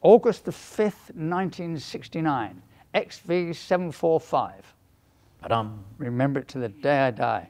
August the 5th, 1969, XV745. Ta-dum. Remember it to the day I die.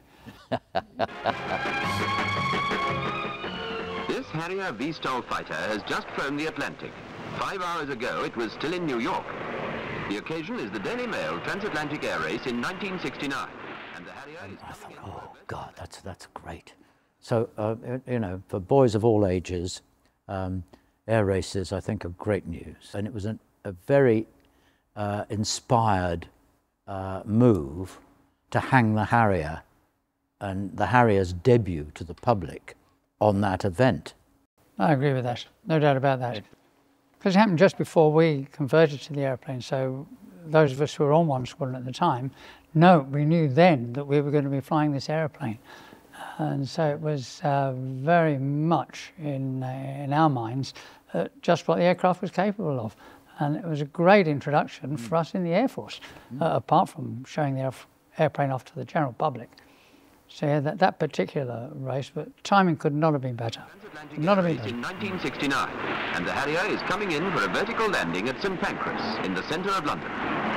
This Harrier VSTOL fighter has just flown the Atlantic. 5 hours ago, it was still in New York. The occasion is the Daily Mail transatlantic air race in 1969. And the Harrier is... I thought, oh God, that's great. So, you know, for boys of all ages, air races, I think, are great news. And it was a very inspired move to hang the Harrier and the Harrier's debut to the public on that event. I agree with that, no doubt about that. Because it happened just before we converted to the airplane, so those of us who were on one squadron at the time, we knew then that we were going to be flying this airplane. And so it was very much in our minds just what the aircraft was capable of. And it was a great introduction for us in the Air Force, apart from showing the airplane off to the general public. So yeah, that particular race, but timing could not have been better. Not have been better. In 1969, and the Harrier is coming in for a vertical landing at St Pancras in the centre of London.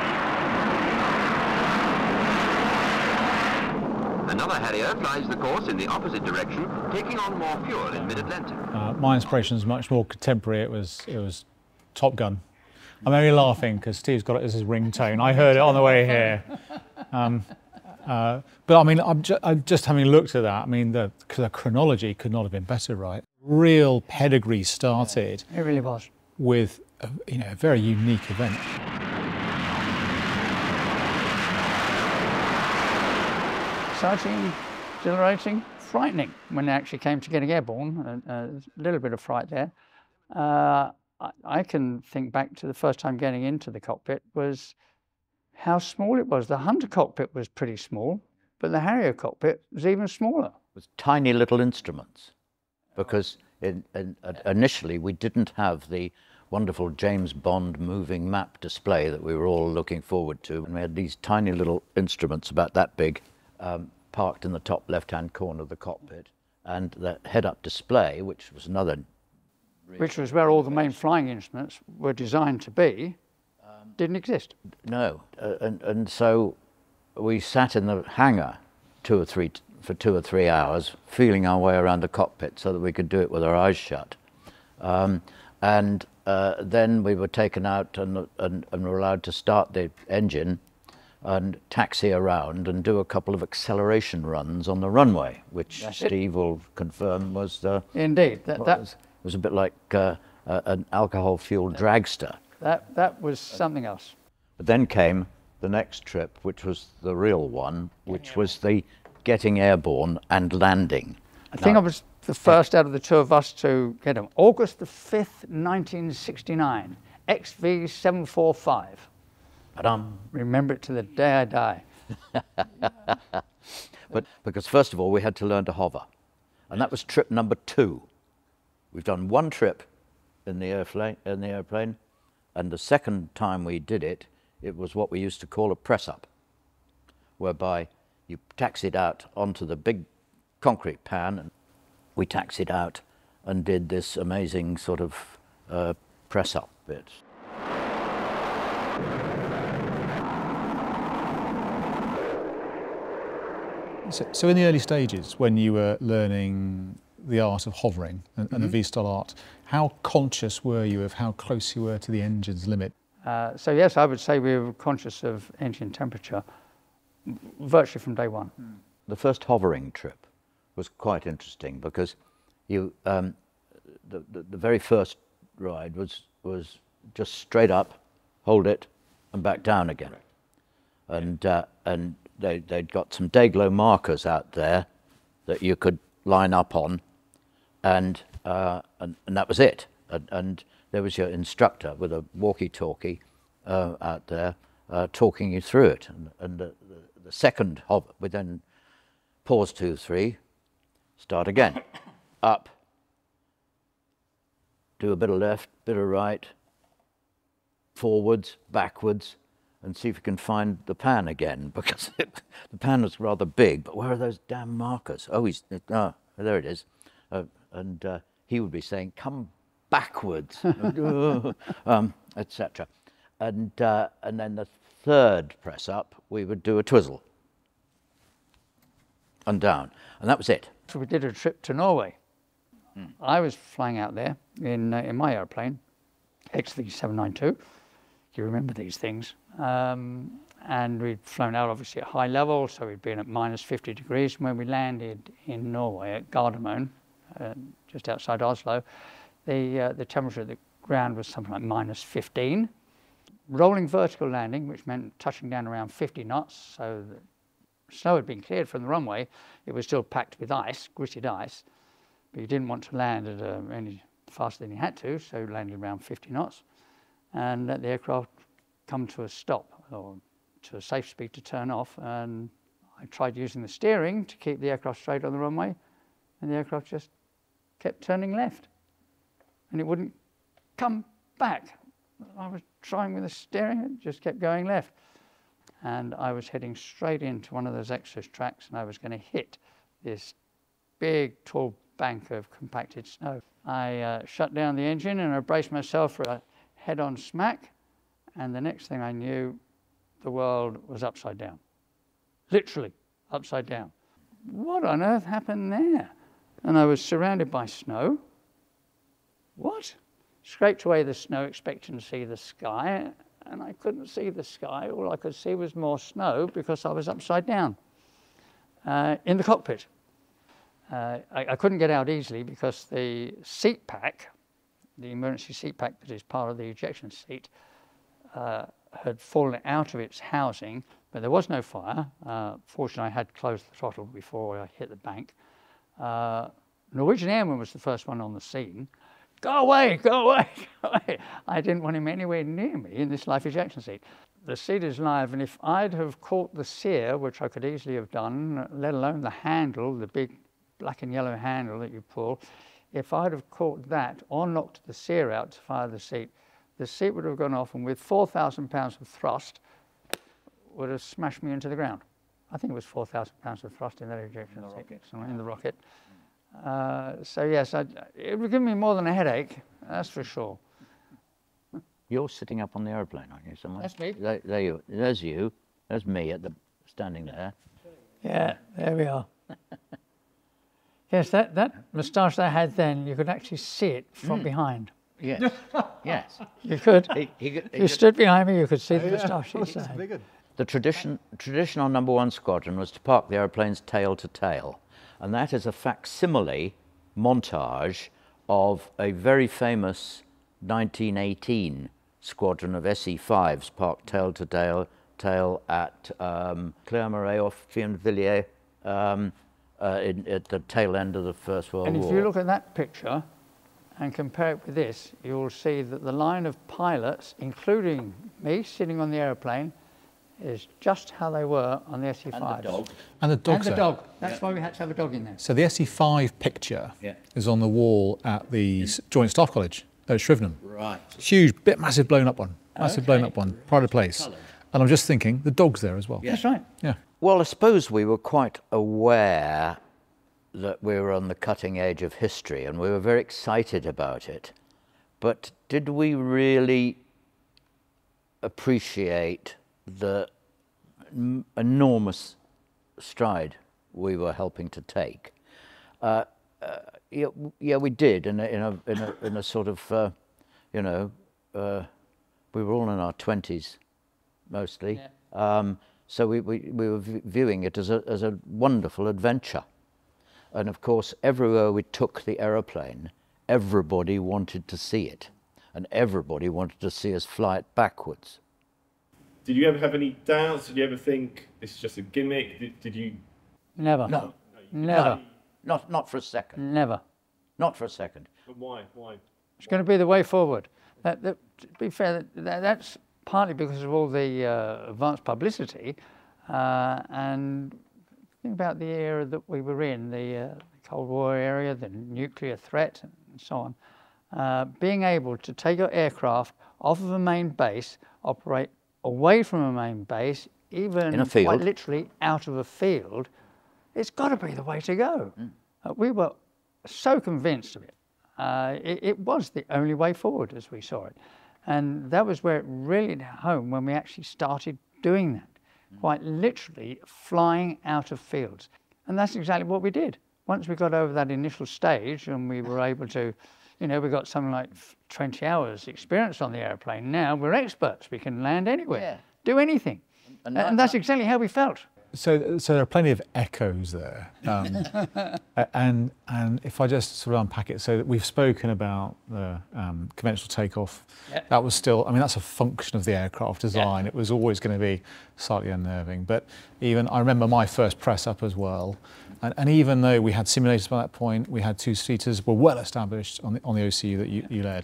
Another Harrier flies the course in the opposite direction, taking on more fuel in mid-Atlantic. My inspiration is much more contemporary. It was Top Gun. I'm only laughing because Steve's got it as his ringtone. I heard it on the way here. But I mean, I'm just having looked at that. I mean, the chronology could not have been better, right? Real pedigree started. It really was. With a very unique event. Exciting, exhilarating, frightening when it actually came to getting airborne. A little bit of fright there. I can think back to the first time getting into the cockpit was how small it was. The Hunter cockpit was pretty small, but the Harrier cockpit was even smaller. It was tiny little instruments, because initially we didn't have the wonderful James Bond moving map display that we were all looking forward to. And we had these tiny little instruments about that big, parked in the top left-hand corner of the cockpit, and the head-up display, which was another... Which was where all the main flying instruments were designed to be, didn't exist. No, and so we sat in the hangar for 2 or 3 hours, feeling our way around the cockpit so that we could do it with our eyes shut. And then we were taken out and were allowed to start the engine and taxi around and do a couple of acceleration runs on the runway, which Steve will confirm was... Indeed. It was a bit like an alcohol-fueled dragster. That was something else. But then came the next trip, which was the real one, which was the getting airborne and landing. I think I was the first out of the two of us to get them. August the 5th, 1969, XV745. Ta-dum. Remember it to the day I die. But because first of all, we had to learn to hover. And that was trip number 2. We've done one trip in the airplane, and the second time we did it, it was what we used to call a press-up, whereby you taxied out onto the big concrete pan, and we taxied out and did this amazing sort of press-up bit. So in the early stages, when you were learning the art of hovering and the VSTOL art, how conscious were you of how close you were to the engine's limit? So yes, I would say we were conscious of engine temperature virtually from day one. The first hovering trip was quite interesting because you, the very first ride was just straight up, hold it, and back down again. And they'd got some day-glow markers out there that you could line up on, and that was it. And there was your instructor with a walkie-talkie out there talking you through it. And the second hover, we then pause 2, 3, start again, up, do a bit of left, bit of right, forwards, backwards, and see if you can find the pan again, because the pan was rather big, but where are those damn markers? Oh, there it is. And he would be saying, come backwards, etc. And then the third press up, we would do a twizzle and down, and that was it. So we did a trip to Norway. I was flying out there in my airplane, XV792. You remember these things. And we'd flown out obviously at high level, so we'd been at minus 50 degrees. When we landed in Norway at Gardermoen, just outside Oslo, the temperature of the ground was something like minus 15. Rolling vertical landing, which meant touching down around 50 knots, so the snow had been cleared from the runway. It was still packed with ice, gritted ice, but you didn't want to land at any faster than you had to, so you landed around 50 knots and let the aircraft come to a stop, or to a safe speed to turn off. And I tried using the steering to keep the aircraft straight on the runway, and the aircraft just kept turning left, and it wouldn't come back. I was trying with the steering, it just kept going left. And I was heading straight into one of those exit tracks, and I was going to hit this big, tall bank of compacted snow. I shut down the engine and I braced myself for a head-on smack, and the next thing I knew, the world was upside down. Literally upside down. What on earth happened there? And I was surrounded by snow. What? Scraped away the snow, expecting to see the sky, and I couldn't see the sky. All I could see was more snow because I was upside down in the cockpit. I couldn't get out easily because the seat pack, the emergency seat pack that is part of the ejection seat, had fallen out of its housing, but there was no fire. Fortunately, I had closed the throttle before I hit the bank. Norwegian Airman was the first one on the scene. Go away, go away, go away. I didn't want him anywhere near me in this life ejection seat. The seat is live, and if I'd have caught the sear, which I could easily have done, let alone the handle, the big black and yellow handle that you pull, if I'd have caught that or knocked the sear out to fire the seat would have gone off, and with 4,000 pounds of thrust, would have smashed me into the ground. I think it was 4,000 pounds of thrust in that ejection seat, in the rocket. So yes, it would give me more than a headache, that's for sure. You're sitting up on the aeroplane, aren't you? Somewhere? That's me. There's you. There's me standing there. Yeah, there we are. Yes, that moustache that I had then, you could actually see it from behind. Yes, yes. You could. If you stood behind me, you could see the moustache. The tradition on number 1 squadron was to park the aeroplanes tail to tail, and that is a facsimile montage of a very famous 1918 squadron of SE5s parked tail to tail at Clermont off Thionville at the tail end of the First World War. And if you look at that picture and compare it with this, you'll see that the line of pilots, including me sitting on the aeroplane, is just how they were on the SE5. And the dog. And the dog. And the dog. That's why we had to have a dog in there. So the SE5 picture is on the wall at the Joint Staff College at Shrivenham. Right. Huge, massive blown up one. Massive blown up one, pride of place. And I'm just thinking, the dog's there as well. That's right. Yeah. Well, I suppose we were quite aware that we were on the cutting edge of history, and we were very excited about it. But did we really appreciate the enormous stride we were helping to take? Yeah, we did. In a sort of, you know, we were all in our 20s mostly. Yeah. So we were viewing it as a wonderful adventure. And of course, everywhere we took the aeroplane, everybody wanted to see it. And everybody wanted to see us fly it backwards. Did you ever have any doubts? Did you ever think this is just a gimmick? Did you? Never. No. Never. No. Not for a second. Never. Not for a second. But why? Why? It's going to be the way forward. To be fair, that's partly because of all the advanced publicity, and think about the era that we were in, the Cold War area, the nuclear threat, and so on. Being able to take your aircraft off of a main base, operate away from a main base, even in a field, quite literally out of a field, it's got to be the way to go. We were so convinced of it. it was the only way forward as we saw it. And that was where it really hit home when we actually started doing that, quite literally flying out of fields. And that's exactly what we did. Once we got over that initial stage and we were able to, you know, we got something like 20 hours experience on the airplane. Now we're experts. We can land anywhere, do anything. And that's exactly how we felt. So there are plenty of echoes there, and if I just sort of unpack it, so we've spoken about the conventional takeoff. That was still, I mean, that's a function of the aircraft design. It was always going to be slightly unnerving. But even I remember my first press up as well, and even though we had simulators by that point, we had two-seaters were well established on the OCU that you led.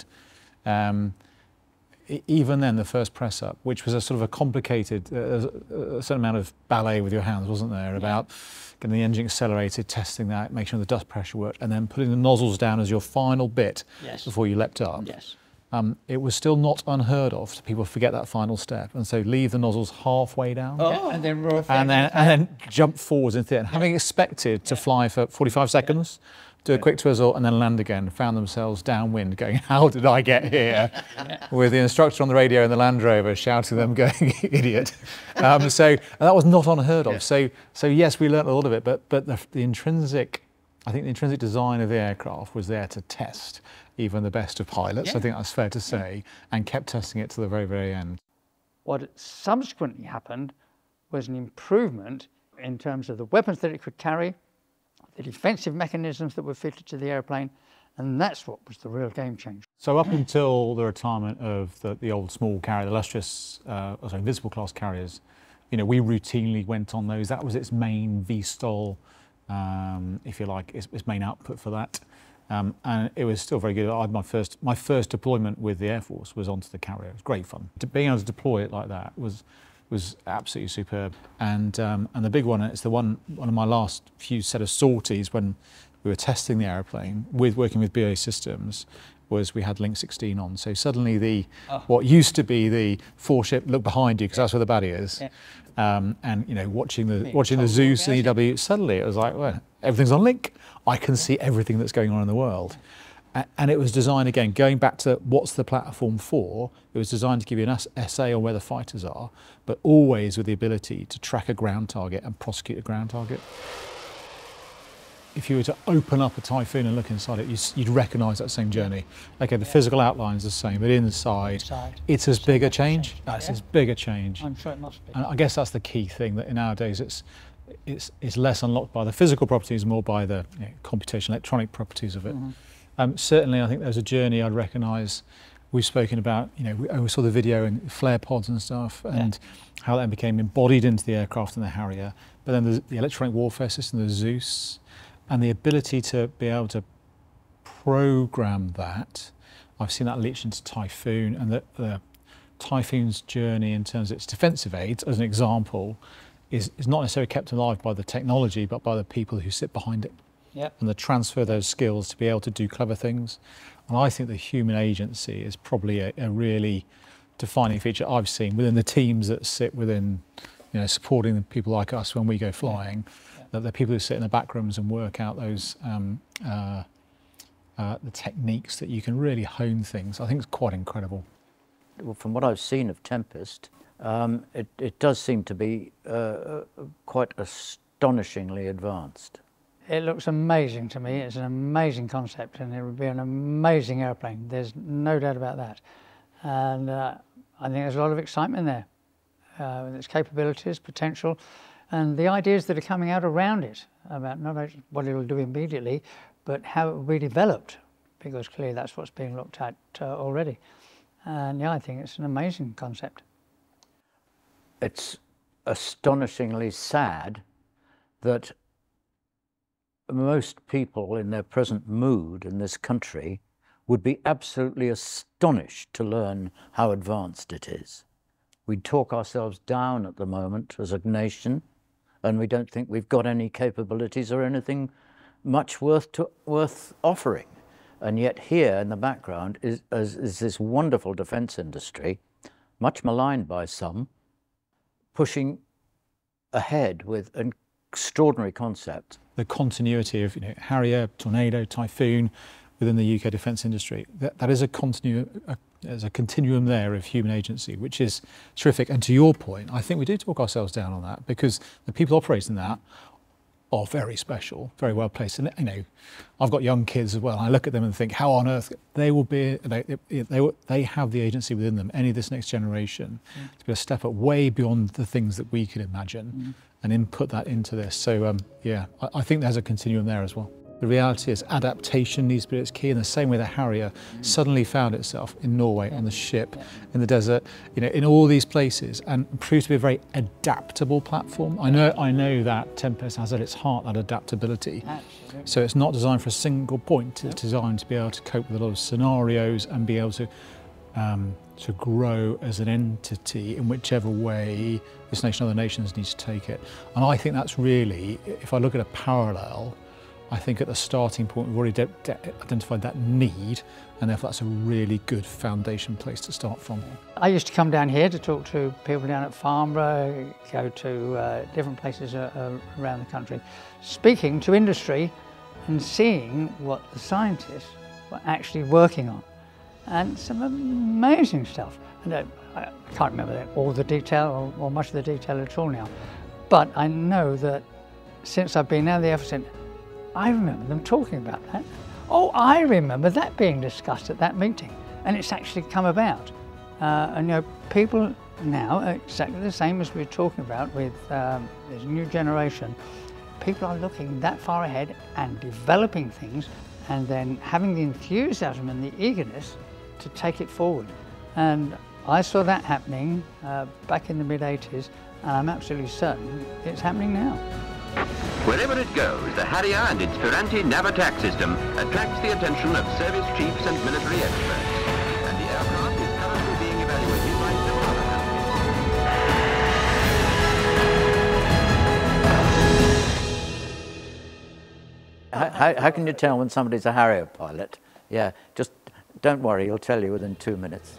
Even then, the first press up, which was a sort of a complicated, a certain amount of ballet with your hands, wasn't there, about getting the engine accelerated, testing that, making sure the dust pressure worked, and then putting the nozzles down as your final bit before you leapt up. It was still not unheard of to people forget that final step, and so leave the nozzles halfway down, and then roar, and then jump forwards into it. And having expected to fly for 45 seconds, do a quick twizzle and then land again, found themselves downwind going, how did I get here? With the instructor on the radio in the Land Rover shouting them going, idiot. So that was not unheard of. So yes, we learnt a lot of it, but the intrinsic, I think the intrinsic design of the aircraft was there to test even the best of pilots, I think that's fair to say, and kept testing it to the very, very end. What subsequently happened was an improvement in terms of the weapons that it could carry, the defensive mechanisms that were fitted to the airplane, and that's what was the real game changer. So up until the retirement of the old small carrier, the illustrious, Invisible class carriers, you know, we routinely went on those. That was its main VSTOL, if you like, its main output for that. And it was still very good. I had my first deployment with the Air Force was onto the carrier. It was great fun. Being able to deploy it like that was absolutely superb. And the big one, it's one of my last few set of sorties when we were testing the airplane working with BAE Systems, was we had Link 16 on. So suddenly what used to be the four-ship, look behind you because that's where the baddie is. And you know, watching the Zeus and EW, suddenly it was like, well, everything's on Link. I can see everything that's going on in the world. And it was designed, again, going back to what's the platform for, it was designed to give you an essay on where the fighters are, but always with the ability to track a ground target and prosecute a ground target. If you were to open up a Typhoon and look inside it, you'd recognise that same journey. Okay, the physical outline's the same, but inside it's as big a change. It's as big a change. I'm sure it must be. And I guess that's the key thing, that nowadays it's less unlocked by the physical properties, more by the computational electronic properties of it. Certainly, I think there's a journey I'd recognise. We've spoken about, we saw the video in flare pods and stuff, and how that became embodied into the aircraft and the Harrier. But then the electronic warfare system, the Zeus, and the ability to be able to program that. I've seen that leach into Typhoon, and the Typhoon's journey in terms of its defensive aids, as an example, is not necessarily kept alive by the technology, but by the people who sit behind it. And the transfer those skills to be able to do clever things. And I think the human agency is probably a really defining feature I've seen within the teams that sit within, supporting the people like us when we go flying. That the people who sit in the back rooms and work out those the techniques that you can really hone things. I think it's quite incredible. Well, from what I've seen of Tempest, it does seem to be quite astonishingly advanced. It looks amazing to me. It's an amazing concept, and it would be an amazing airplane. There's no doubt about that. And I think there's a lot of excitement there with its capabilities, potential, and the ideas that are coming out around it about not only what it will do immediately, but how it will be developed, because clearly that's what's being looked at already. And I think it's an amazing concept. It's astonishingly sad that most people in their present mood in this country would be absolutely astonished to learn how advanced it is. We talk ourselves down at the moment as a nation, and we don't think we've got any capabilities or anything much worth offering. And yet here in the background is this wonderful defence industry, much maligned by some, pushing ahead with an extraordinary concept. The continuity of Harrier, Tornado, Typhoon, within the UK defence industry. That is a there's a continuum there of human agency, which is terrific. And to your point, I think we do talk ourselves down on that, because the people operating that are very special, very well placed. And, you know, I've got young kids as well. I look at them and think, how on earth they will be, they have the agency within them, any of this next generation, to be a step up way beyond the things that we could imagine and input that into this. So, yeah, I think there's a continuum there as well. The reality is adaptation needs to be its key, in the same way that Harrier suddenly found itself in Norway on the ship, in the desert, you know, in all these places, and proved to be a very adaptable platform. I know that Tempest has at its heart that adaptability. Absolutely. So it's not designed for a single point. It's designed to be able to cope with a lot of scenarios and be able to grow as an entity in whichever way this nation or other nations need to take it. And I think that's really, if I look at a parallel, I think at the starting point we've already identified that need, and therefore that's a really good foundation place to start from. I used to come down here to talk to people down at Farnborough, go to different places around the country, speaking to industry and seeing what the scientists were actually working on. And some amazing stuff. And I can't remember all the detail or much of the detail at all now, but I know that since I've been out of the Air Force Centre, I remember them talking about that. Oh, I remember that being discussed at that meeting, and it's actually come about. And you know, people now are exactly the same as we were talking about with this new generation. People are looking that far ahead and developing things, and then having the enthusiasm and the eagerness to take it forward. And I saw that happening back in the mid-80s, and I'm absolutely certain it's happening now. Wherever it goes, the Harrier and its Ferranti nav attack system attracts the attention of service chiefs and military experts. And the aircraft is currently being evaluated by several other countries. How can you tell when somebody's a Harrier pilot? Yeah, just don't worry, he'll tell you within 2 minutes.